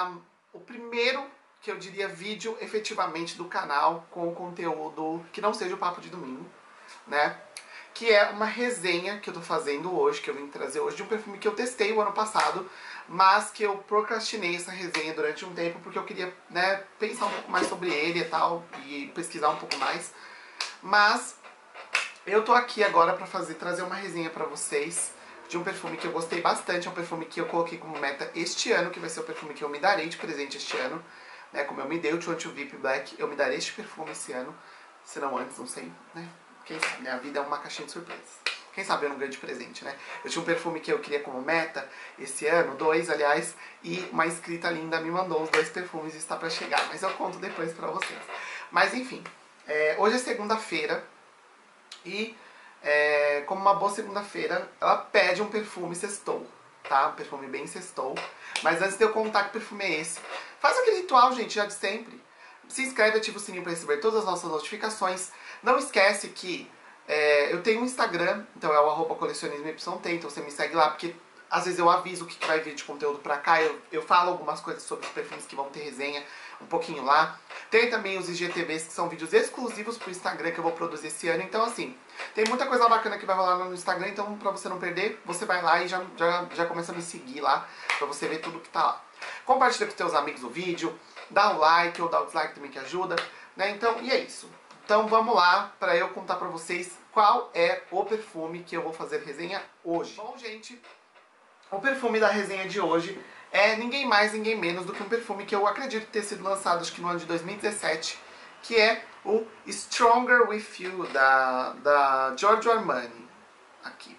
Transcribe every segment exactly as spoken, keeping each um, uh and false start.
a, o primeiro, que eu diria, vídeo efetivamente do canal com conteúdo que não seja o Papo de Domingo, né? Que é uma resenha que eu tô fazendo hoje, que eu vim trazer hoje, de um perfume que eu testei o ano passado, mas que eu procrastinei essa resenha durante um tempo, porque eu queria, né, pensar um pouco mais sobre ele e tal, e pesquisar um pouco mais. Mas eu tô aqui agora pra fazer, trazer uma resenha pra vocês de um perfume que eu gostei bastante, é um perfume que eu coloquei como meta este ano, que vai ser o perfume que eu me darei de presente este ano, né, como eu me dei o vinte e dois V I P Black, eu me darei este perfume esse ano, se não antes, não sei, né. Quem sabe, minha vida é uma caixinha de surpresas. Quem sabe eu não ganho de presente, né? Eu tinha um perfume que eu queria como meta esse ano, dois, aliás, e uma inscrita linda me mandou os dois perfumes e está pra chegar, mas eu conto depois pra vocês. Mas enfim, é, hoje é segunda-feira e, é, como uma boa segunda-feira, ela pede um perfume sextou, tá? Um perfume bem sextou. Mas antes de eu contar que perfume é esse, faz aquele ritual, gente, já de sempre. Se inscreve, ativa o sininho para receber todas as nossas notificações. Não esquece que é, eu tenho um Instagram, então é o arroba colecionismo Y T, então você me segue lá, porque às vezes eu aviso o que vai vir de conteúdo pra cá, eu, eu falo algumas coisas sobre os perfumes que vão ter resenha, um pouquinho lá. Tem também os I G T Vs, que são vídeos exclusivos pro Instagram, que eu vou produzir esse ano, então assim, tem muita coisa bacana que vai rolar no Instagram, então pra você não perder, você vai lá e já, já, já começa a me seguir lá, pra você ver tudo que tá lá. Compartilha com seus amigos o vídeo, dá um like ou dá o dislike também que ajuda, né? Então, e é isso. Então vamos lá para eu contar para vocês qual é o perfume que eu vou fazer resenha hoje. Bom, gente, o perfume da resenha de hoje é ninguém mais, ninguém menos do que um perfume que eu acredito ter sido lançado acho que no ano de dois mil e dezessete, que é o Stronger With You, da, da Giorgio Armani. Aqui.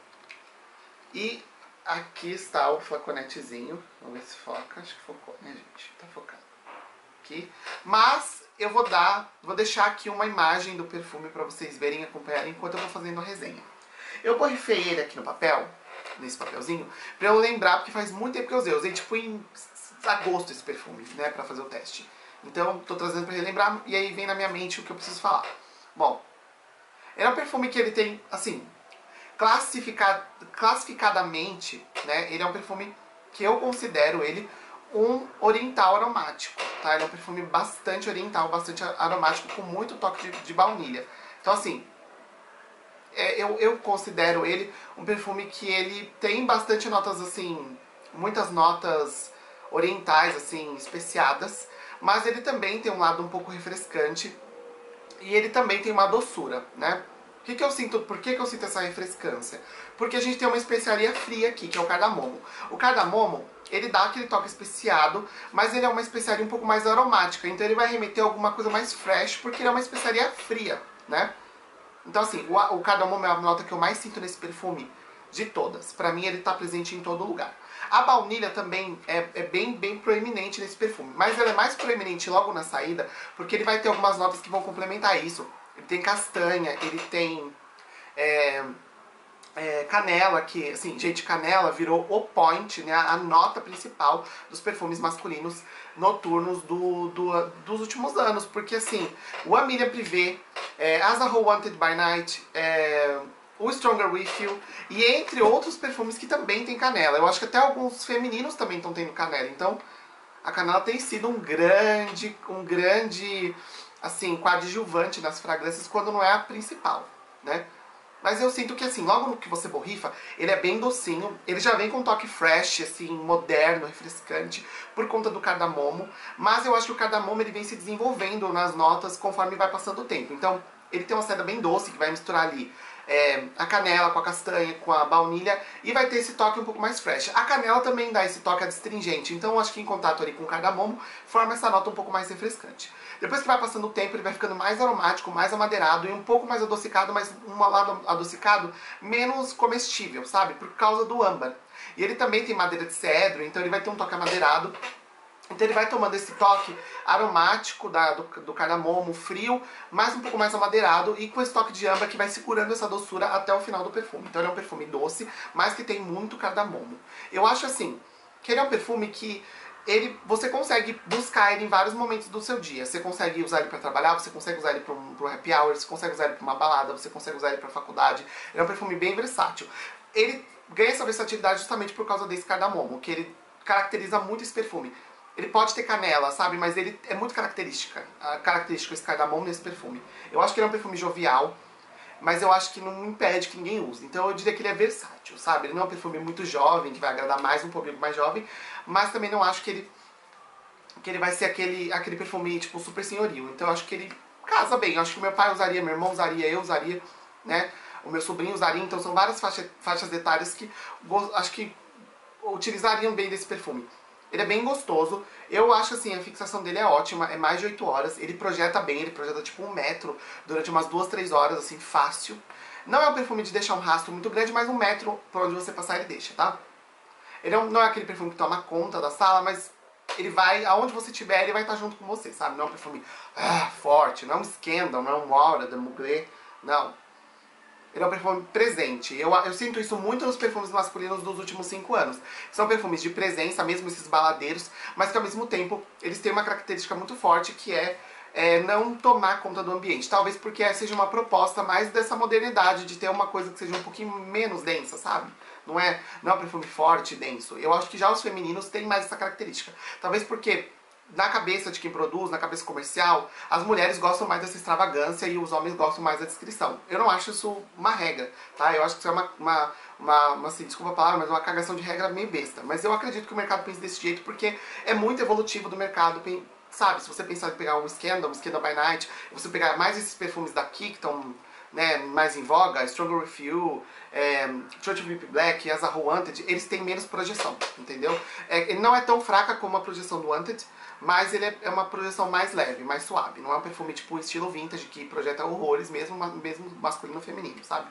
E aqui está o flaconetezinho. Vamos ver se foca. Acho que focou, né, gente? Tá focado. Aqui. Mas eu vou dar, vou deixar aqui uma imagem do perfume para vocês verem e acompanharem enquanto eu vou fazendo a resenha. Eu borrifei ele aqui no papel, nesse papelzinho, pra eu lembrar, porque faz muito tempo que eu usei. Eu usei tipo em agosto esse perfume, né, pra fazer o teste. Então, tô trazendo pra relembrar e aí vem na minha mente o que eu preciso falar. Bom, ele é um perfume que ele tem, assim, classificado, classificadamente, né, ele é um perfume que eu considero ele um oriental aromático, tá? Ele é um perfume bastante oriental, bastante aromático, com muito toque de, de baunilha. Então, assim, é, eu, eu considero ele um perfume que ele tem bastante notas, assim, muitas notas orientais, assim, especiadas, mas ele também tem um lado um pouco refrescante e ele também tem uma doçura, né? O que que eu sinto, por que que eu sinto essa refrescância? Porque a gente tem uma especiaria fria aqui, que é o cardamomo. O cardamomo, ele dá aquele toque especiado, mas ele é uma especiaria um pouco mais aromática, então ele vai remeter a alguma coisa mais fresh, porque ele é uma especiaria fria, né? Então assim, o, o cardamomo é a nota que eu mais sinto nesse perfume de todas. Pra mim ele tá presente em todo lugar. A baunilha também é, é bem, bem proeminente nesse perfume, mas ela é mais proeminente logo na saída, porque ele vai ter algumas notas que vão complementar isso. Ele tem castanha, ele tem é, é, canela, que, assim, gente, canela virou o point, né, a nota principal dos perfumes masculinos noturnos do, do, dos últimos anos, porque, assim, o Amelia Privé, é, Asahi Wanted by Night, é, o Stronger With You, e entre outros perfumes que também tem canela. Eu acho que até alguns femininos também estão tendo canela, então a canela tem sido um grande, um grande... assim, coadjuvante nas fragrâncias quando não é a principal, né? Mas eu sinto que, assim, logo no que você borrifa, ele é bem docinho, ele já vem com um toque fresh, assim, moderno, refrescante, por conta do cardamomo, mas eu acho que o cardamomo, ele vem se desenvolvendo nas notas conforme vai passando o tempo. Então, ele tem uma saída bem doce, que vai misturar ali é, a canela com a castanha, com a baunilha, e vai ter esse toque um pouco mais fresh. A canela também dá esse toque adstringente, então eu acho que em contato ali com o cardamomo, forma essa nota um pouco mais refrescante. Depois que vai passando o tempo, ele vai ficando mais aromático, mais amadeirado e um pouco mais adocicado, mas um lado adocicado menos comestível, sabe? Por causa do âmbar. E ele também tem madeira de cedro, então ele vai ter um toque amadeirado. Então ele vai tomando esse toque aromático da, do, do cardamomo, frio, mas um pouco mais amadeirado e com esse toque de âmbar que vai segurando essa doçura até o final do perfume. Então ele é um perfume doce, mas que tem muito cardamomo. Eu acho assim, que ele é um perfume que ele, você consegue buscar ele em vários momentos do seu dia. Você consegue usar ele para trabalhar, você consegue usar ele para um, um happy hour, você consegue usar ele para uma balada, você consegue usar ele para faculdade. Ele é um perfume bem versátil. Ele ganha essa versatilidade justamente por causa desse cardamomo, que ele caracteriza muito esse perfume. Ele pode ter canela, sabe? Mas ele é muito característica. A característica esse cardamom nesse perfume. Eu acho que ele é um perfume jovial, mas eu acho que não impede que ninguém use. Então eu diria que ele é versátil, sabe? Ele não é um perfume muito jovem, que vai agradar mais um público mais jovem, mas também não acho que ele que ele vai ser aquele, aquele perfume, tipo, super senhorio. Então eu acho que ele casa bem. Eu acho que meu pai usaria, meu irmão usaria, eu usaria, né? O meu sobrinho usaria. Então são várias faixa, faixas etárias que acho que utilizariam bem desse perfume. Ele é bem gostoso. Eu acho assim, a fixação dele é ótima. É mais de oito horas. Ele projeta bem, ele projeta tipo um metro durante umas duas, três horas, assim, fácil. Não é um perfume de deixar um rastro muito grande, mas um metro por onde você passar ele deixa, tá? Ele não, não é aquele perfume que toma conta da sala, mas ele vai, aonde você estiver, ele vai estar junto com você, sabe? Não é um perfume ah, forte, não é um Scandal, não é um Aura de Mugler, não. Ele é um perfume presente. Eu, eu sinto isso muito nos perfumes masculinos dos últimos cinco anos. São perfumes de presença, mesmo esses baladeiros, mas que ao mesmo tempo eles têm uma característica muito forte que é, é não tomar conta do ambiente. Talvez porque seja uma proposta mais dessa modernidade, de ter uma coisa que seja um pouquinho menos densa, sabe? Não é, não é um perfume forte e denso. Eu acho que já os femininos têm mais essa característica. Talvez porque na cabeça de quem produz, na cabeça comercial, as mulheres gostam mais dessa extravagância e os homens gostam mais da descrição. Eu não acho isso uma regra, tá? Eu acho que isso é uma, uma, uma, uma assim, desculpa a palavra, mas uma cagação de regra meio besta. Mas eu acredito que o mercado pense desse jeito porque é muito evolutivo do mercado, sabe? Se você pensar em pegar um Scandal, um Scandal by Night, você pegar mais esses perfumes daqui que estão, né, mais em voga, Stronger With You, é, Church of Whip Black, Asahi Wanted, eles têm menos projeção, entendeu? É, ele não é tão fraca como a projeção do Wanted, mas ele é, é uma projeção mais leve, mais suave. Não é um perfume tipo estilo vintage que projeta horrores, mesmo, mesmo masculino ou feminino, sabe?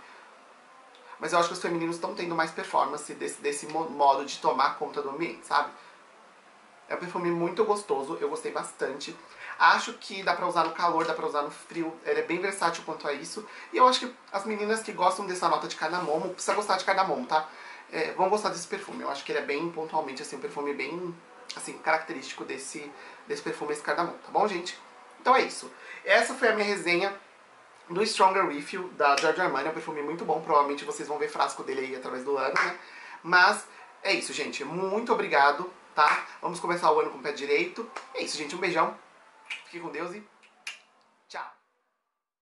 Mas eu acho que os femininos estão tendo mais performance desse, desse modo de tomar conta do ambiente, sabe? É um perfume muito gostoso, eu gostei bastante. Acho que dá pra usar no calor, dá pra usar no frio, ele é bem versátil quanto a isso. E eu acho que as meninas que gostam dessa nota de cardamomo, precisa gostar de cardamomo, tá? É, vão gostar desse perfume, eu acho que ele é bem pontualmente, assim, um perfume bem, assim, característico desse, desse perfume, esse cardamomo, tá bom, gente? Então é isso. Essa foi a minha resenha do Stronger With You, da Giorgio Armani, é um perfume muito bom, provavelmente vocês vão ver frasco dele aí através do ano, né? Mas é isso, gente, muito obrigado, tá? Vamos começar o ano com o pé direito. É isso, gente, um beijão. Fique com Deus e